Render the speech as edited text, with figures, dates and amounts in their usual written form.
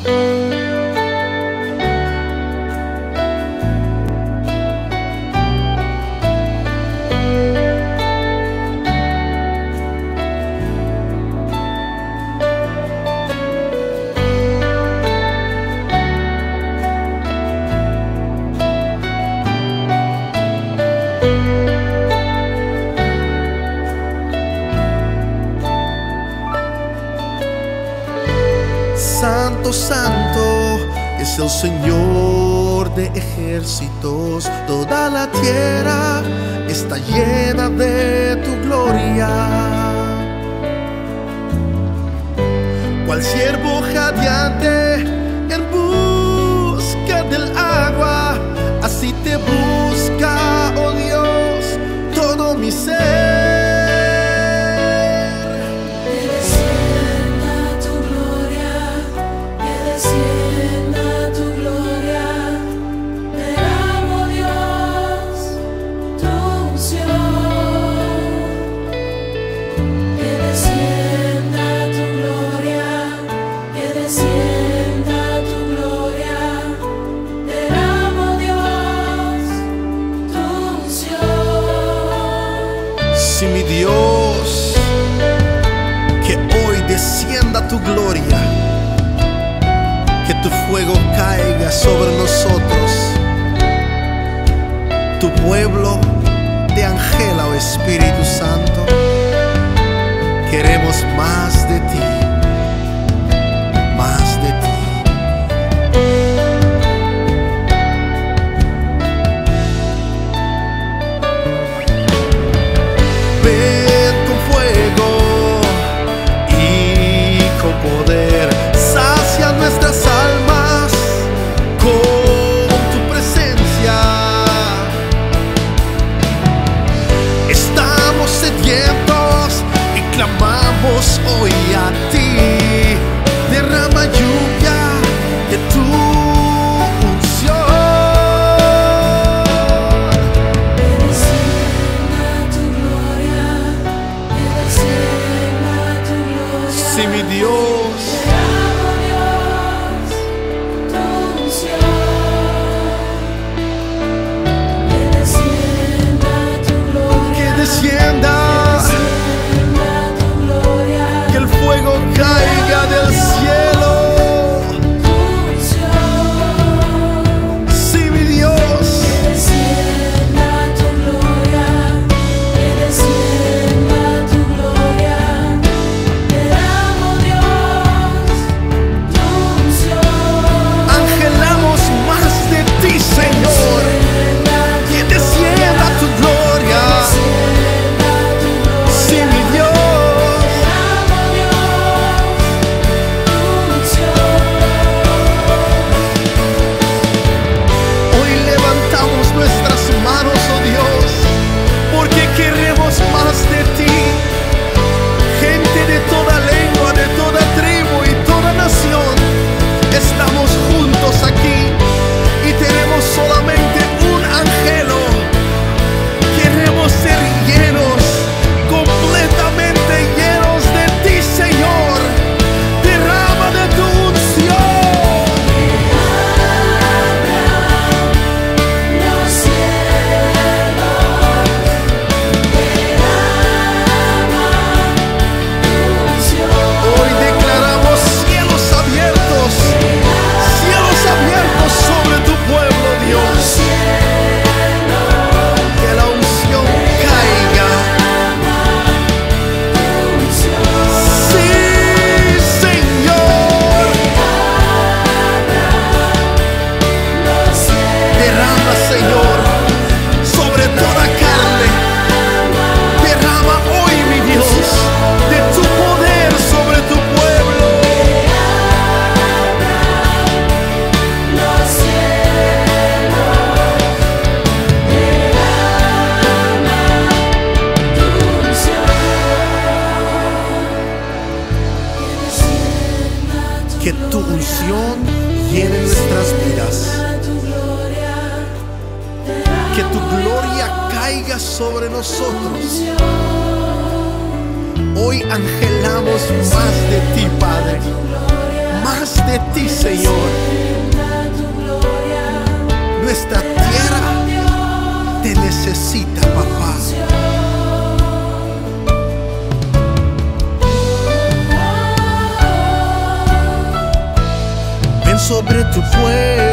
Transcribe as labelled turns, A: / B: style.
A: Santo, santo es el Señor de ejércitos. Toda la tierra está llena de tu gloria. Cual ciervo jadeante en busca del agua, así te busca, oh Dios, todo mi ser. Sí, mi Dios, que hoy descienda tu gloria, que tu fuego caiga sobre nosotros. Tu pueblo te angela, oh Espíritu Santo. Queremos más de ti, más de ti. Ven con fuego y con poder, sacia nuestras almas con tu presencia. Estamos sedientos y clamamos hoy a ti. Derrama lluvia de tu sí, mi Dios, que descienda, que el fuego caiga del cielo. Sí, mi Dios. Que tu unción llene nuestras vidas, que tu gloria caiga sobre nosotros. Hoy anhelamos más de ti, Padre, más de de ti, Señor. Nuestra tierra te necesita, papá. Ven sobre tu pueblo.